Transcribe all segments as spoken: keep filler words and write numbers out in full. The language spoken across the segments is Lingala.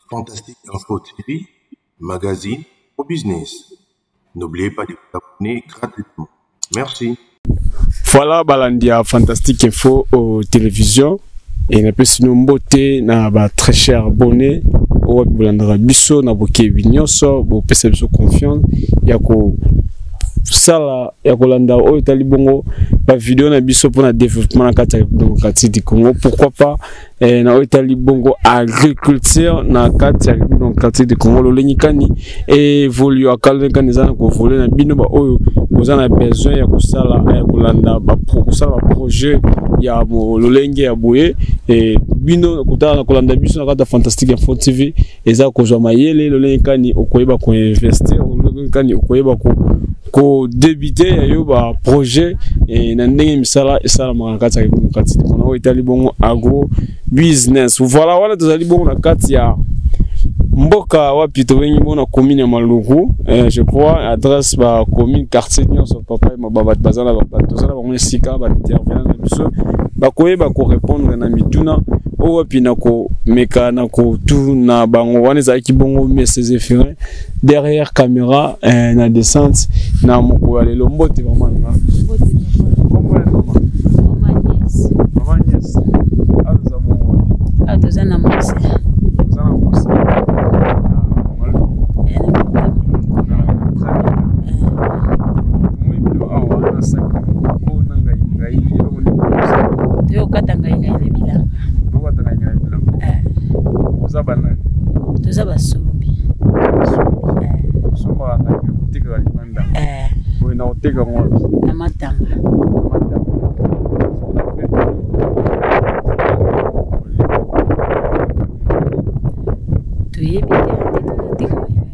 Fantastique Info T V, magazine au business. N'oubliez pas de vous abonner gratuitement. Merci. Voilà, Balandia Fantastique Info aux télévisions. Et nous avons une beauté, na très cher abonné. Ou Balandra Bisso, na boké Vignoso, bo pese biso confiance. Yako sala, yako landa o itali bongo. Ba vidéo na biso pour na développement na kati démocratique du Congo. Pourquoi pas eh, na itali bongo agriculture na kati démocratique du Congo. Lo lenyikani évolue akale kanizana ko voler na bino ba oyo vous en avez besoin ya kusala ya kulanda ba kusala ba projet ya mo lolenge ya boye et bino kutana kulanda biso na kata Fantastique Info T V eza kozwa mayele lolenge kani okoyeba ko investir lolenge kani okoyeba ko ko débuter yo ba projet et na ndenge misala esala makata ya démocratique kono itali bongo agro business. Voilà wala tozali bongo na kati ya Mboka wapi to wengi bona commune ya Maluku, eh, je crois adresse ba commune quartier nyonso papa ma baba bazana ba tozala ba sika ba intervenir na biso ba koyeba ko répondre na mituna o wapi na ko meka na ko tout na bango wana za ki bongo message effirin derrière caméra eh, na descente na moko lelo mbote vraiment na mbote comment est maman maman yes maman yes ah nous avons ah nous avons monsé nous avons monsé yo katanga inga ile bilanga yo katanga inga ile bilanga eh uzaba nani tuzaba sumbi eh sumba na kutika libanda eh wewe na uteka ngwapi na matanga tuyebi ke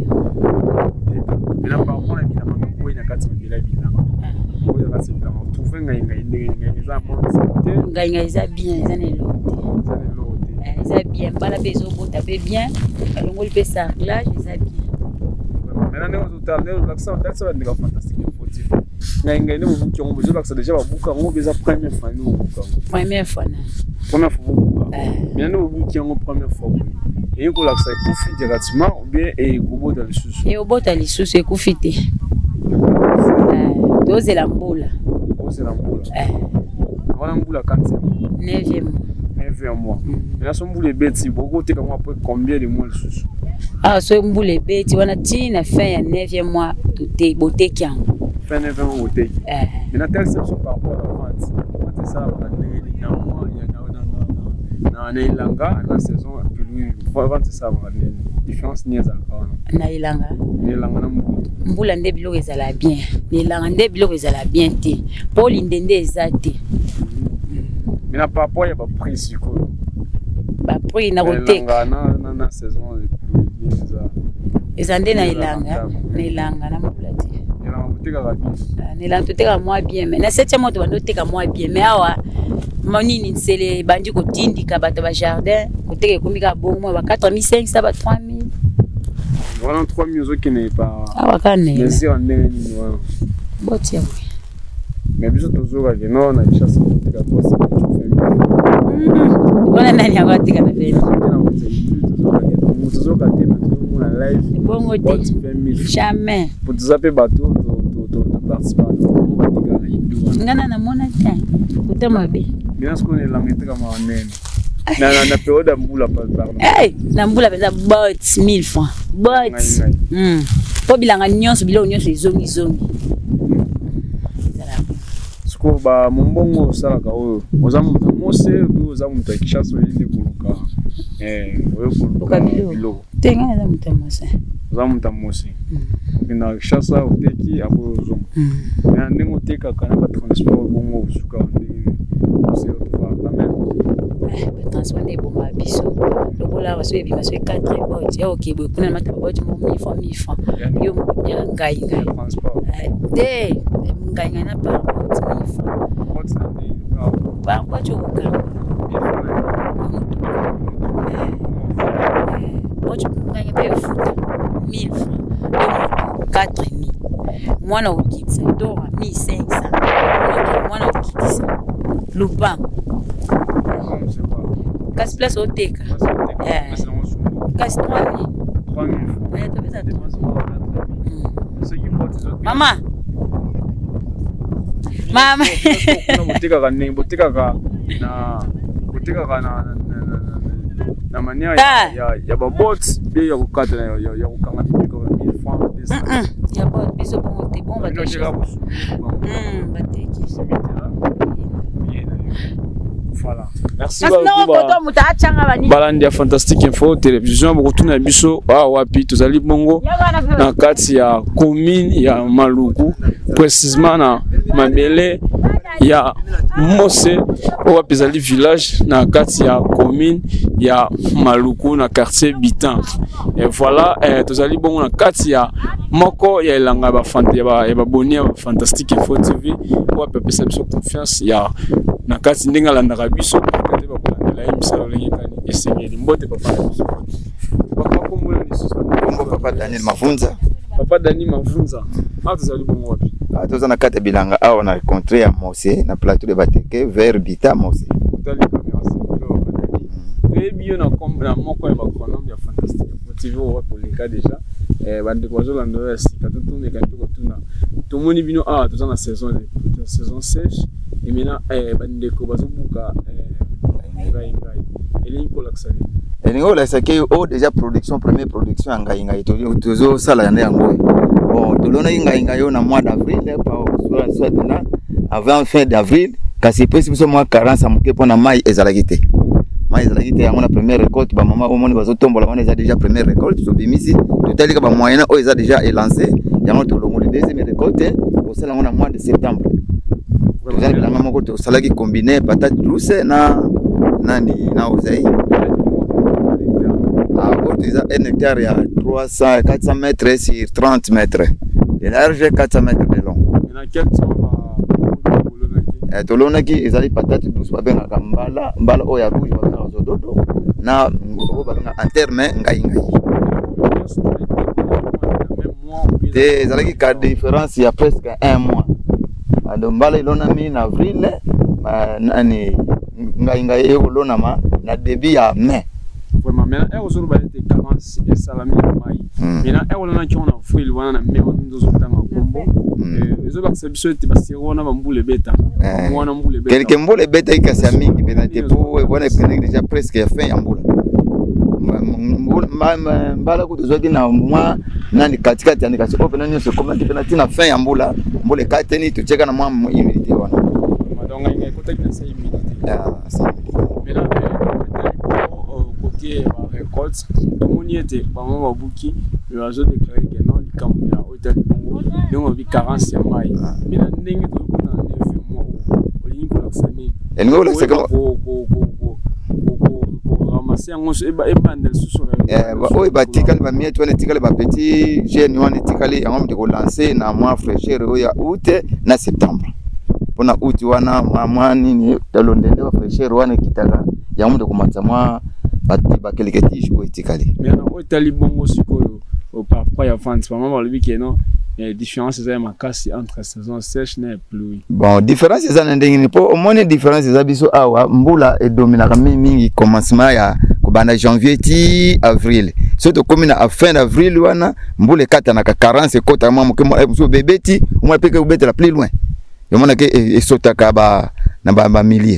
bila pa mona bila manga ko ina kati bila bilanga oyo kati bilanga trouver ngai ngai ngai za bon ngai ngai za bien za ne lote eh za bien bala bezo bota be bien alongoli pe sarclage za bien maintenant nous tout à l'heure l'accent d'accent de Fantastique Info T V ngai ngai ne vous kyongo bezo l'accent déjà ba buka ngo beza première fois nous buka première fois na première fois buka mais nous vous kyongo première fois et ko l'accent kufi directement ou bien et gobo dans le sous et au bota li sous et kufite eh doze la mbula doze la mbula eh voilà mbula quantième neuvième neuvième mois mais là son mbula beti boko te comme après combien de mois le sous ah so mbula beti wana tina fin ya neuvième mois tout boté kian fin neuvième mois boté eh mais na telle section par rapport à la vente on ça va na na mois ya na na na ilanga na saison plus vente ça va na différence ni za kwa na ilanga ni ilanga na mbula mbula nde biloko ezala bien ni ilanga nde biloko ezala bien te poli ndende ezate mais na par rapport ya ba prix siko ba prix na koteka na na na saison plus za ezande na ilanga na ilanga na mbula te ilanga koteka ba bien na ilanga toteka moi bien mais na septième mois to bando teka moi bien mais awa monini nsele bandi kotindika bato ba jardin koteka komika bongo ba quatre mille cinq cents ba trois mille voilà trois mille qui n'est pas awa kane mais en nini voilà botia mais biso tozoka ke non na chasse koteka kwa ça wana nani abatika na beni tozoka te na live bongo te jamais pour zaper bateau to to to participer on va tika na indu ngana na mona te kutama be bien ce qu'on est langue te kama nene na na na période mbula pas pardon eh na mbula pesa bot mille francs bot mm po bilanga nyonso bilo nyonso izongi zongi ko ba mombongo sala ka oyo oza mutu mose ou oza mutu akishaso yindi kuluka eh oyo kuluka bilo tenga na mutu mose oza mutu mose kina kishasa oteki abo zo mais ndingo teka kana ba transport bongo suka ndingo c'est autre la même eh transport ne bon ba biso lokola baso ebi baso quatre bot ya OK bo kuna mata bot mo mille francs mille francs yo ya ngai ngai transport de ngai ngai na pa ba kwa choka ocho nganya pe futa mille francs quatre mille mwana ukitisa dora mille cinq cents mwana ukitisa lupango kasi place oteka eh kasi trois Mama. Mama. Botika ka ne, botika ka na botika ka na na mania ya ya ba bots be ya kukata ya ya kukanga biko mille francs. Ya ba biso bon te bon ba te. Hmm, ba te ki. Voilà. Merci beaucoup. Balandia Fantastique Info Télévision beaucoup na biso ah wapi tozali bongo na kati ya commune ya Maluku précisément na Mabele ya Mose wapi zali village na kati ya commune ya Maluku na quartier Bitan. Et voilà eh, tozali bongo na kati ya moko ya elanga ba fante ba ba boni ya Fantastique Info T V wapi pesa biso confiance ya na kati ndinga landaka biso pakate bakolandela ye misalo lenge kani esengeli mbote papa na biso papa kombola lisusu kombo papa Daniel Mavunza papa Daniel Mavunza ma tozali bongo wapi toza na kati bilanga awa na rencontre ya Mose na plateau de Bateke vers Bita Mose totali caméra c'est très bien na comme na moko ya bakonome ya Fantastique motivé wapi oleka déjà eh bande kwa zo lando ya sika tout ne kanto ko tuna to moni bino ah toza na saison de saison sèche. Et maintenant, bande ko bazobuka ngai ngai. Eli ko laksani. Eli ko laksaki o déjà production première production ngai ngai to tozo sala yande yango. Bon, to lona ngai ngai yo na mois d'avril pa soit soit na avant fin d'avril kasi pesi biso mois quarante amuke pona mai ezalakite. Mai ezalakite yango na première récolte ba mama o moni bazotombola wana eza déjà première récolte to bimisi to talika ba moyen o eza déjà élancé yango to longo le deuxième récolte au sala na mois de septembre. Tozali bilanga moko to salaki combiné patate douce na nani na ozai ah bon déjà un hectare ya trois cents quatre cents mètres sur trente mètres de large, quatre cents mètres de long. Na quel temps eh tolonaki ezali patate douce ba benga mbala mbala o ya rouge ba benga zododo na ngo ba benga en terme ngai ngai de ezalaki ka différence ya presque un mois. Ando mbala ilona mi na avril nani ngai ngai eko lona ma na début ya mai. Vraiment mais na eko ba te carence et salami mai. Mais na eko lona ki on a fruit wana na mai on ndozo tanga kombo. Eh ezo ba biso te basiro na bambule beta. Mwana mbule beta. Quelque mbule beta ikasa mingi bena te po bona connaît déjà presque ya fin ya mbula. Mbala ko tozoki na mwa nani katikati ya nikasi open nani se comment tu penati na fin ya mbula mbule kateni to cheka na mwa humidité wana madonga inga ko tekna sa humidité ah ça mais là côté récolte tomoni était ba mama babuki mais bazo déclarer que non likambo ya hôtel bongo donc bi carence ya mai mais na ndenge to ko na neuf mois olingi ko laksani engo la c'est comme ko ko ko ramasser yango e bandel susu eh ba oy batikali ba mieto wana tikali ba petit jeune wana tikali yango mte ko lancer na mois fraîcheur ya août na septembre pona août wana mwa nini talondende ba fraîcheur wana kitaka yango mte ko matsa mwa bati ba quelques tiges ko tikali mais na o tali bongo sikoyo au papa ya France maman ba lobi ke non il y a différence za makasi entre saison sèche na pluie. Bon, différence za ndenge ni po omone différence za biso awa mbula e dominaka mingi commencement ya kobanda janvier ti avril. Surtout comme na fin d'avril wana mbula kata na quarante kota mwa mke bebeti umwa peke ubete la plus loin. Yomona ke e sotaka ba na ba, ba milliers.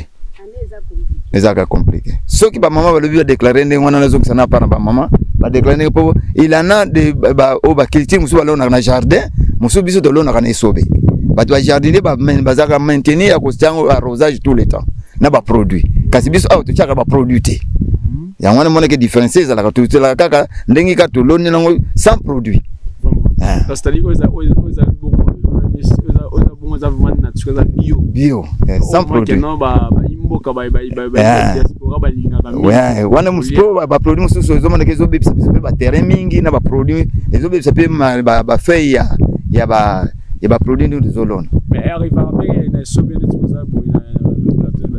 Ezaka compliqué. Ceux qui ba maman ba lobi déclarer ndenge wana nazo kusana pa na ba maman ba déclarer po il en a de ba o ba culture musu ba lona na jardin musu biso to lona na esobe. Ba to jardinier ba bazaka maintenir ya kostango arrosage tout le temps. Na ba produit. Kasi biso auto chaka ba produit. Ya wana mona ke différence za la to la kaka ndenge ka to lona nango sans produit. Ah. Parce que oza oza bongo oza oza bongo za vraiment naturel bio. Bio, sans produit. Non ba mboka ba ba ba diaspora ba linga ba. Ouais, wana muspo ba produit mususu zo mona ke zo bebisa ba terrain mingi na ba produit ezo bebisa pe ba ba feuille ya ya ba ya ba produit de zolone. Mais arrive à payer na so bien disposable pour na plateau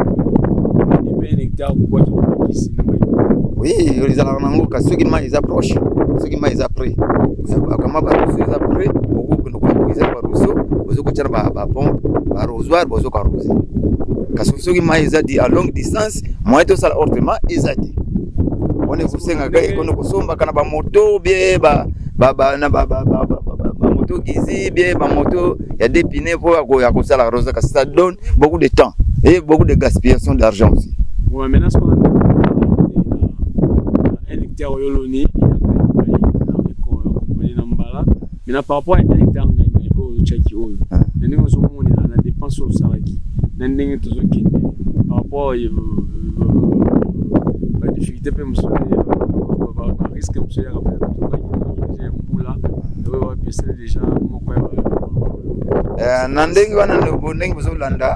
ba. Ni ben hectare pour quoi qui ici na. Oui, ils ont nango ka ceux qui ma ils approchent, ceux qui ma ils après. Kama ba ils après, beaucoup que nous ils ba rousseau, ozo ko tira ba ba pompe, ba arrosoir, bozo ka arroser. Parce que ceux qui ma ils a dit à longue distance, moi to sala autrement ils a dit. On est kusenga ga ikono kusomba kana ba moto bien ba ba ba na ba ba ba ba moto moto gizi bien ba moto il y a des pneus pour à cause ça la rose ça donne beaucoup de temps et beaucoup de gaspillation d'argent aussi. Ouais, maintenant ce qu'on a un hectare yoloni mais par rapport à un hectare au Tchaki oyo nani ko somo ni na dépense au salaki nani to zoki par rapport à difficulté pe monsieur ba risque monsieur ya ba déjà mbula do wa pesa déjà moko eh nandenge wana ndenge bozolanda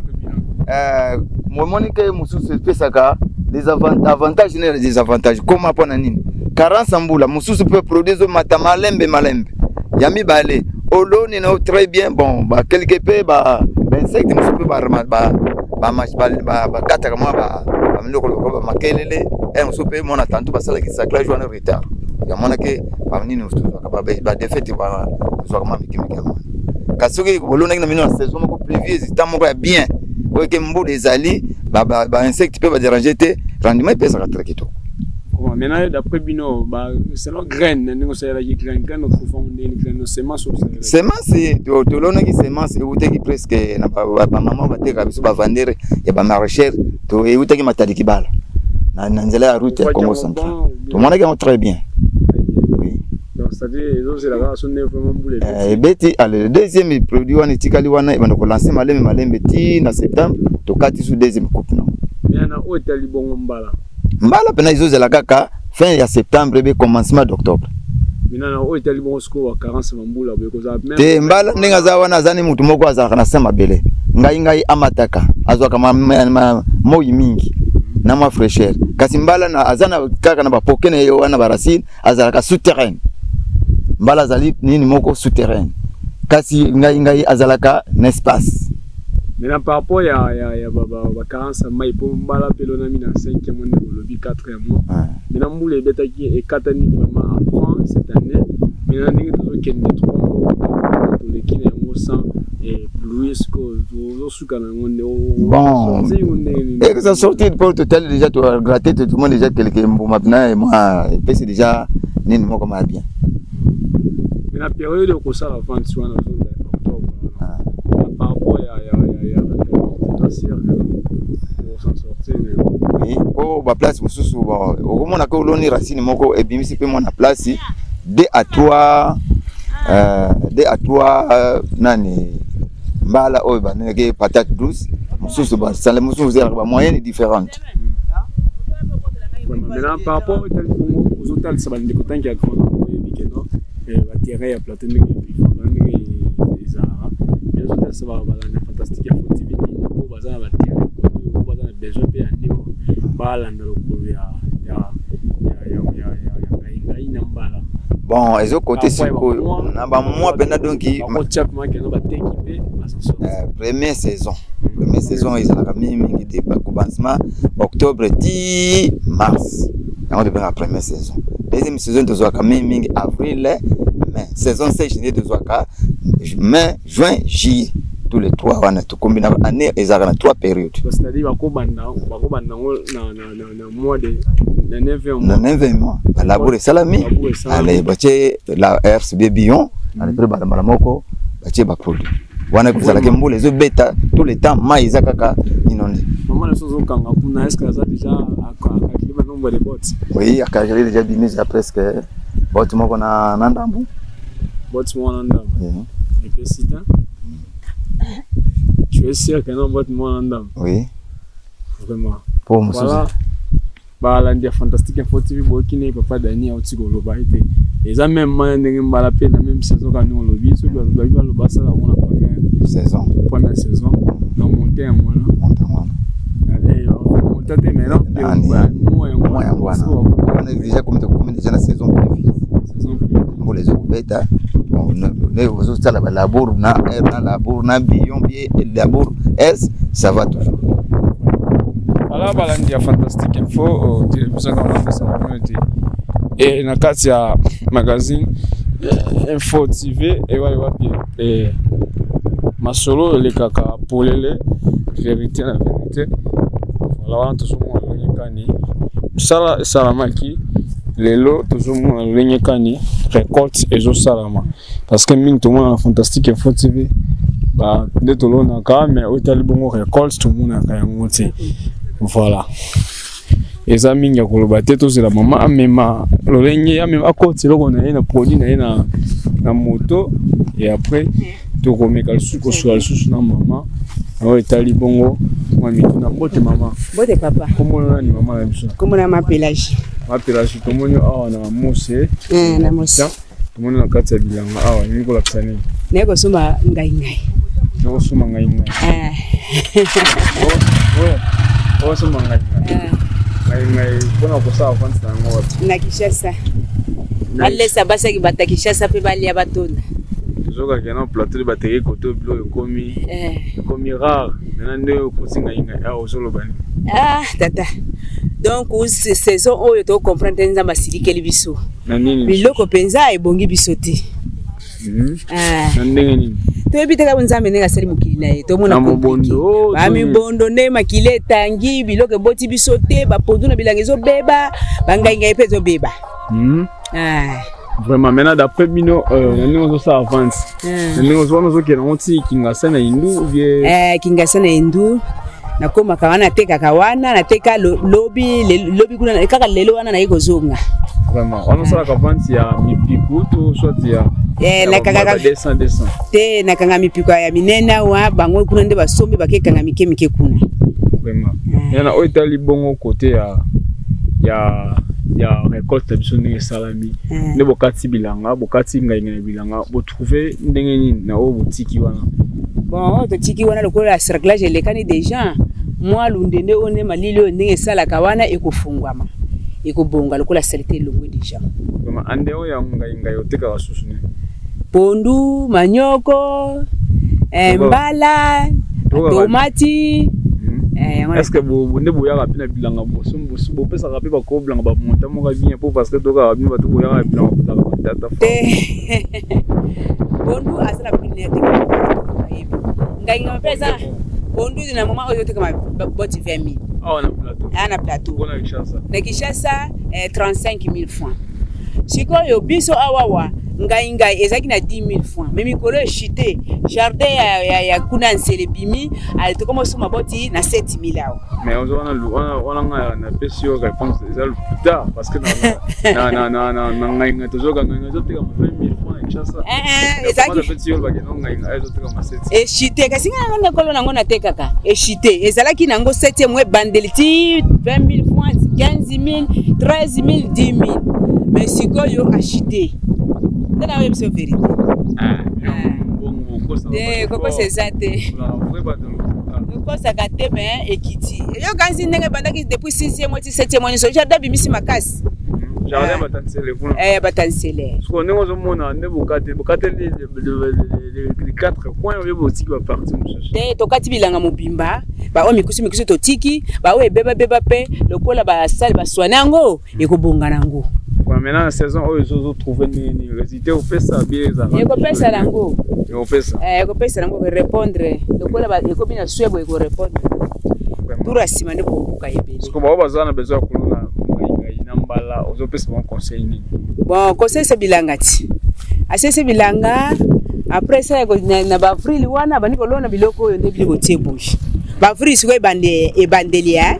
eh momonike mususu pesaka des avantages et des désavantages comment pona nini carence mbula mususu peut produire mata malembe malembe yami balé oloni na très bien bon ba quelque peu ba insecte mususu ba ba ba ba ba kata kama ba ba mloko ba makelele et mususu pe mona tantu basala ki sakla joana retard ya mona ke ba nini mususu ba ba défaite ba zo kama mikimika kasoki bolona na mino saison moko prévieuse tamo ko bien que mbula ezali ba ba insecte peut ba déranger te rendement pesa ka très kitoko. Comment maintenant d'après bino ba c'est la graine ningo c'est la graine graine au fond des graines semence semence to to lona ki semence e uteki presque na ba ba maman ba te ka biso ba vendre ya ba maraîcher to e uteki matadi kibala na na nzela ya route ya Congo central to mona ki très bien. Oui. Donc c'est-à-dire c'est la race ne vraiment mbula. Eh beti ale deuxième produit wana tikali wana e ba ko lancer malembe malembe ti na septembre to kati sous deuxième coupe non. Mais na hôtel libongo mbala. Mbala pena izo zela kaka fin ya septembre be commencement d'octobre. Mina na hôtel libongo sko wa carence mbula be ko za même. Te mbala ndinga za wana zani mutu moko aza kana sema bele. Ngai ngai amataka azwa kama moyi mingi na ma fraîcheur. Kasi mbala na azana kaka na ba pokene yo wana barasine azala ka souterrain. Mbala zali nini moko souterrain. Kasi ngai ngai azalaka n'espace. Maintenant par rapport ya ya ya baba ba carence mai po mbala pelo na mina cinquième mois le lobi quatrième mois. Maintenant mbule beta qui est katani vraiment apprend cette année. Maintenant ningi to ken de trois mois to le kine mo sang et pluie ce que zo suka na ngonde bon. Et que ça sorti pour total déjà tu as gratté tout le monde déjà quelque mboma na moi et c'est déjà nini moko ma bien. Maintenant période ko ça la fin sur na zone octobre. Par rapport ya ya oui, oh, ba place mususu bon, au moins na ko loni racine moko e bimisi pe mo na place deux à trois euh deux à trois euh, nani mbala o ba neke patate douce mususu ba sale mususu zera ba moyenne différente. Maintenant par rapport au tel Congo aux hôtels ça va ndeko tanki ya Congo et bikeno et ba terrain ya plateau ndenge bi les Zara mais les hôtels ça va ba na fantastique ya T V ko bazana ba terrain ko bazana besoin pe andi bala ndalo ko ya ya ya ya ya ya mbala. Bon, les autres côtés c'est quoi na ba mois pena donc ko chap ma ke no ba t'équiper euh première saison première saison ils ont mis mingi de commencement octobre dix mars on devait la première saison deuxième saison de zoaka mingi avril mai saison six juillet de zoaka mai juin juillet tous les trois wana to combine année ils ont trois périodes c'est-à-dire bako banda bako banda na na na mois de na neuf mois ba labourer salami allez bache la R C B Bion allez pré ba moko bache ba produit wana kuzala ke mbule zo beta tous les temps maiza kaka inonde maman les choses kanga kuna est-ce que ça déjà à climat nombre de bots oui à j'ai déjà diminué presque bot moko na nandambu bot mo nandambu et puis si tu es sûr que non bot mo nandambu oui vraiment pour moi voilà ba la ndia fantastique info T V bokine papa Dani au tigolo ba été les a même ndenge mbala pe na même saison quand nous lobi so ba ba lo basa la on a première saison première saison dans monter en moi monter en moi et monter mais non moi moi on a déjà comme comme déjà la saison prévue saison pour les autres bêta bon les autres ça la labour na na labour na bion bien labour s ça va toujours. Voilà, balandi ya fantastique info télévision kama ça community et na kati ya magazine info T V et wali wapi et masolo le kaka polele vérité la vérité voilà wana tosomo ngikani sala salamaki lelo tozomona lolenge kani récolte ezosalama parce que mingi tomona na Fantastique Info T V ba nde tolonaka mais otali bongo récolte tomonaka yango te voilà eza mingi ya koloba te tozela mama amema lolenge amema akoti eloko na ye na produit na ye na na moto et après tokomeka lisusu kosuka lisusu na mama oyo etali bongo na mbote mama bote papa komona nani mama na biso komona mapelage mapelage tomoni awa na mose eh na mose tomoni na kati ya bilanga awa nini kolakisa nini naye kosomba ngai ngai nakosomba ngai ngai eh okosomba ngai ngai ngai ngai mpona kosala fansi na yango wapi na Kinshasa balesa basaki bata Kinshasa mpe balia batonda tozokaki na plateau bateki koto bilo ekomi ekomi rare maintenant nde okosi ngai ngai awa ozoloba nini ah tata donc saison oyo tocomprendre te nzambe asilikeli biso biloko mpenza ebongi biso te na ndenge nini toyebi te kaka nzambe ndenge asali mokili na ye tomona bamibondo nde makili etangi biloko eboti biso te bapondu na bilanga ezobeba bangaingai mpe ezobeba vraiment maintenant d'après bino na ndenge ozosala avance na ndenge ozwana ozokenda ngo ti Kinshasa na hindu vie Kinshasa na hindu nakomaka wana natekaka wana nateka lobi lobi kuna kaka lelo wana naye kozonga vraiment wana osalaka avance ya mipiku to soit ya eh nakanga descend descend te nakanga mipiku ya minene wa bango kuna nde basombi bakekanga mike mike kuna vraiment yana oyo etali bongo kote ya ya ya récolte biso ndenge salami nde bokati bilanga bokati ngai ngai bilanga bo trouver ndenge nini na o boutique wana bon to tiki wana lokola la cerclage elekani déjà moi lundende one malili ndenge salaka wana ekofungwama ekobonga lokola salite longo déjà vraiment ande o ya ngai ngai oteka basusu ne pondu manyoko mbala tomati est-ce que vous ne voyez pas bien bilanga boso boso bo pesa ka pe ba ko bilanga ba monta mo ka bien pour parce que toka bien ba to boya ka bilanga ba ta ta bondu asala bilanga te ngai nga pesa bondu na mama oyo te kama boti vingt mille ah na plateau ah na plateau na Kinshasa na Kinshasa trente-cinq mille francs sikoyo biso awawa ngai ngai ezaki na dix mille francs mais mikolo chité jardin ya ya, ya kuna nsele bimi ali to comme suma boti na sept mille awa mais on wana wana wana nga na pesio réponse c'est le plus tard parce que na na na na na ngai ngai to zoka ngai to teka vingt mille francs Kinshasa eh eh ezaki pesio ba keno ngai ngai to teka sept et chité kasi nga nga kolo nango na tekaka et chité ezalaki nango septième mois bandeliti vingt mille francs quinze mille treize mille dix mille mais sikoyo acheté na wewe c'est vérité ah bon bon ça eh comment c'est ça te ko ça gâté mais ekiti yo kanzi ndenge bandaki depuis sixième mois septième mois so jardin bimisi makasi jardin batansele kuna eh batansele so ndenge ozomona ne bokate bokate les quatre coins yo botiki ba parti mususu te tokati bilanga mobimba ba o mikusu mikusu totiki ba o ebeba beba pe lokola ba sale ba swanango ekobonga nango. Maintenant la saison où ils ont trouvé ni résultat au pesa bien ça. Et au pesa lango. Et au pesa. Eh au pesa lango répondre. Le quoi là eko bina suebo eko répondre. Tout asima ne ko ka yebeli. Parce que ba bazana besoin kuluna ngai na mbala ozo pesa bon conseil ni. Bon conseil c'est bilangati. Ase c'est bilanga après ça eko na ba free wana bani ko lona biloko yo nde biloko tiebush. Ba free siko bande e bandelia.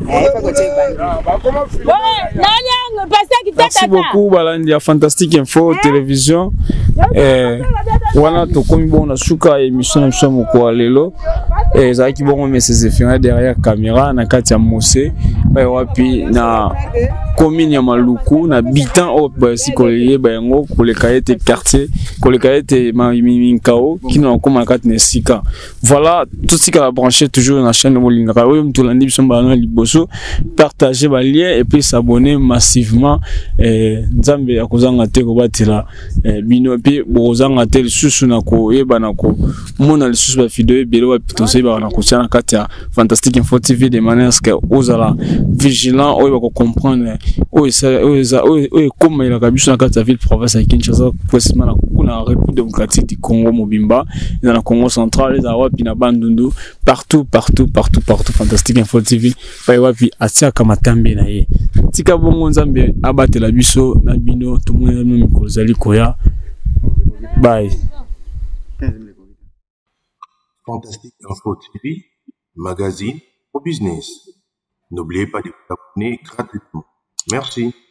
Merci beaucoup Balandi à Fantastique Info Télévision. Eh, wana tokomi bon na suka émission na somo kwa lelo. Eh, zaki bon mais ses effets derrière caméra na kati ya Mose. Ba wapi na commune ya Maluku na bitan au basi koleye ba yango koleka ete quartier, koleka ete Minkao qui na koma kati na sika. Voilà, tout ce qui a branché toujours dans la chaîne de Molingara. Oui, mtolandi biso bana liboso. Partager les liens et puis s'abonner massivement. Nzambe akozanga te ko batela bino puis bozanga te lisusu na koyeba na komona lisusu bavideo ebele wapi tozoyeba na kotia na kati ya Fantastique Info T V de manière que ozala vigilant oyeba kocomprendre oyo ekomaelaka biso na kati ya ville province ya Kinshasa précisément na kuna République démocratique du Congo mobimba eza na Congo central eza wapi na Bandundu partout partout partout partout Fantastique Info T V pai wapi atiaka matambe na ye tika bongo nzambe abatela biso na bino tomona no mikolo zali koya bye. Fantastique Info T V, magazine au business. N'oubliez pas de vous abonner gratuitement. Merci.